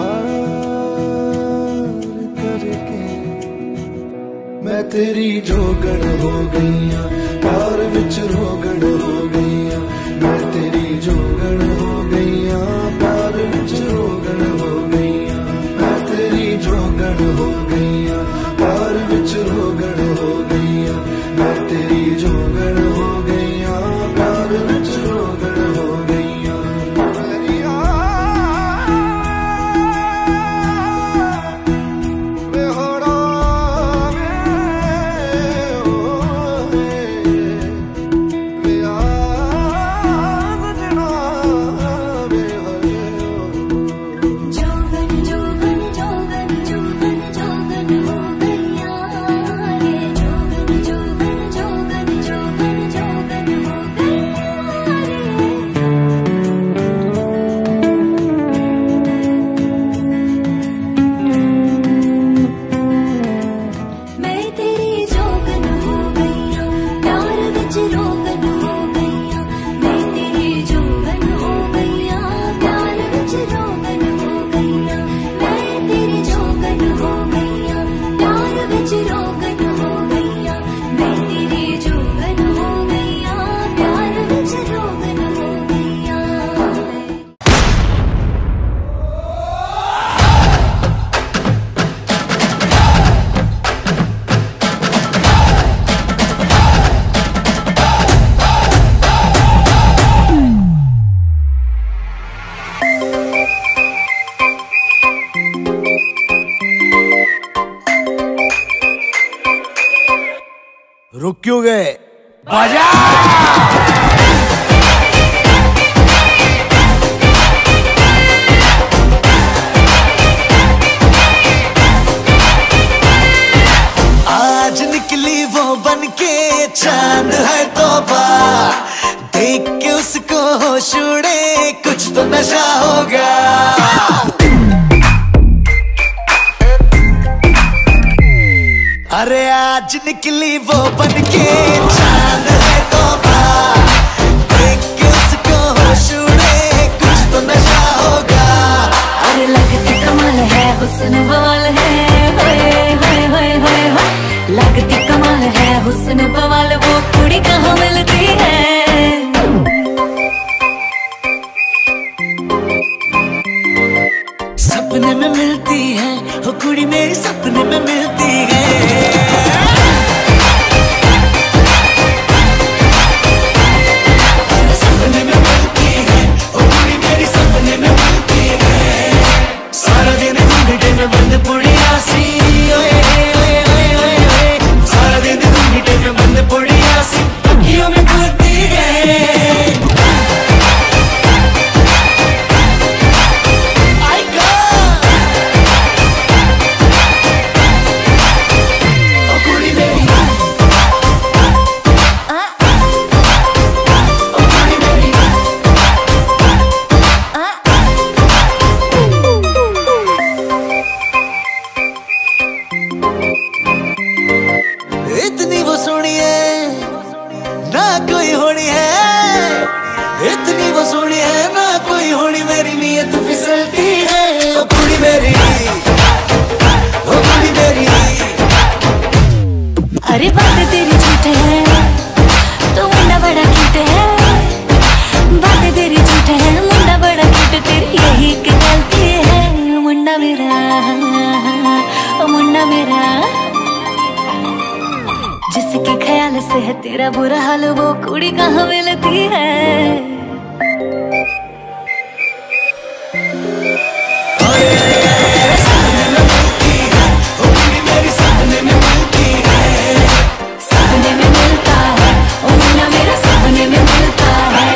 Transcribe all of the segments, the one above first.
करके मैं तेरी जोगण हो गईया, प्यार विच रोगण हो गईया। मैं तेरी जोगण हो गईया, प्यार विच रोगण हो गईया। मैं तेरी जोगण हो गईया, प्यार विच रोगण हो गईया। मैं तेरी जोगण हो गईया, प्यार विच रोगण हो गईया। रुक क्यों गए? बजा! आज निकली वो बनके चांद है तौबा, देख के उसको होश उड़े, कुछ तो नशा होगा। अरे आज निकली वो बनके चांद है तौबा, देख के उसको होश उड़े, कुछ तो नशा होगा। अरे लगती कमाल है, हुस्न बवाल है, होए होए होए होए होए। लगती कमाल है, हुस्न बवाल, वो कुड़ी कहाँ मिलती है? सपने में मिलती है, वो कुड़ी मेरी सपने में मिलती है। सपने में मिलती है, वो कुड़ी मेरी सपने में मिलती है। सारा दिन घूंघटे में बंद पुड़िया सी, ओए ओए ओए ओए ओए। सारा दिन घूंघटे में बंद पुड़िया सी, अखियों में घुलती है। इतनी वो सोनी है ना कोई होनी है, इतनी वो सोनी है ना कोई होनी। मेरी नीयत फिसलती है, ओ कुड़ी मेरी, ओ कुड़ी मेरी। अरे बात तेरी झूठ है, तो मुंडा बड़ा क्यूट है। बात तेरी झूठ है, मुंडा बड़ा क्यूट, तेरी यही की गलती है। मुंडा मेरा, ओ मुंडा मेरा, जिसके ख्याल से है तेरा बुरा हाल, वो कुड़ी कहाँ मिलती है? सपने में मिलता है, ओ मुन्ना मेरा सपने में मिलता है।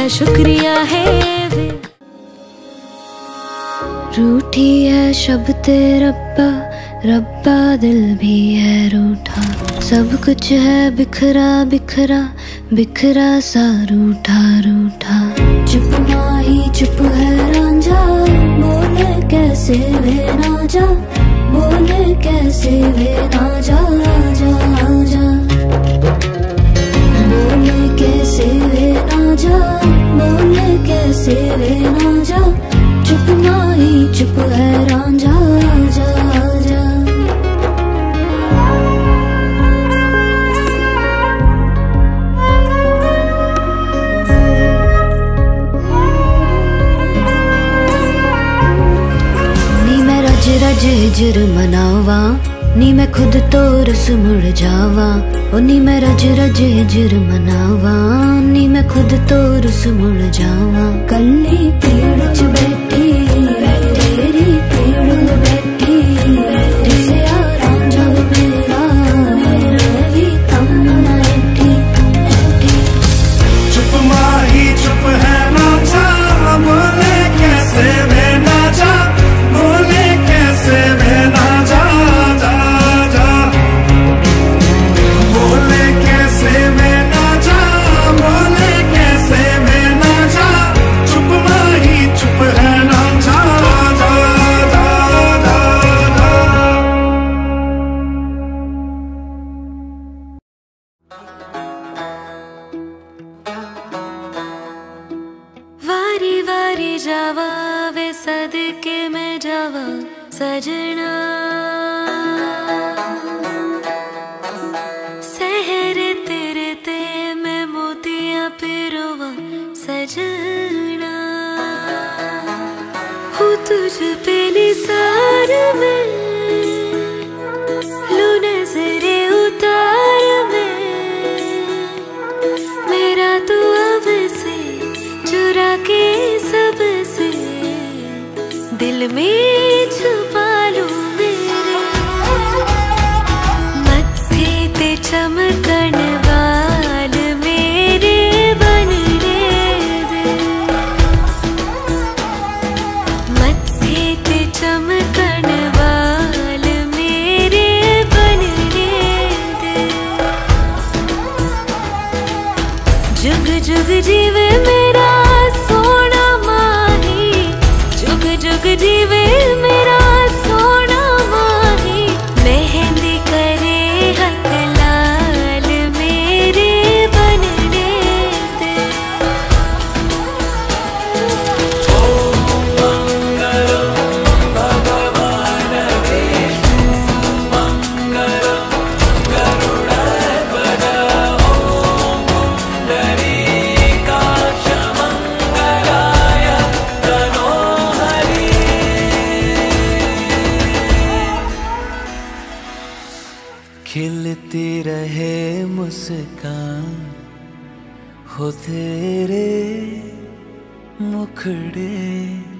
शुक्रिया है वे। रूठी है शब्द रब्बा, रब्बा दिल भी है रूठा। सब कुछ है बिखरा बिखरा, बिखरा सा रूठा रूठा। चुप माही चुप है रांझा, बोले कैसे वे ना जा, बोले कैसे वे ना जा जा जा। बोले कैसे वे ना जा, बोले कैसे वे ना जा। चुप माही चुप है रांझा जा जा। नी मैं रज रज हिजर मनावा, नी मैं खुद तो रस मुड़ जावा। ओ नी मैं रज रज हिजर मनावा, नी मैं खुद तो रस मुड़ जावा। कल्ली पेड़ च बैठी तेरी पेड़ में बैठी, रिसिया रांझा मेरा मेरा भी कम न ऐठी ऐठी। चुप माही चुप है रांझा, बोले कैसे वे ना जा, बोले कैसे वे ना जा जा जा। बोले कैसे वे ना जा, बोले कैसे वे ना जा। चुप माही चुप है रांझा जा जा जा जा। वारी वारी जावा वे सदके में जावा सजना। सहरे तेरे ते मैं मोतियां पिरोवा सजना। हूँ तुझ पे निसार में, लू नजरे उतार में। मेरा तू अब से चुरा के सबसे दिल में छुपा लूं मेरे। मत्थे ते चमकन वाल मेरे बनने दे। मत्थे ते चमकन वाल मेरे बनने दे। जुग जुग जीवे मेरा सोना माही, जुग जुग जीवे मेरा सोना माही। मेहंदी करे हक लाल मेरे बनने दे। खिलती रहे मुस्कान हो तेरे मुखड़े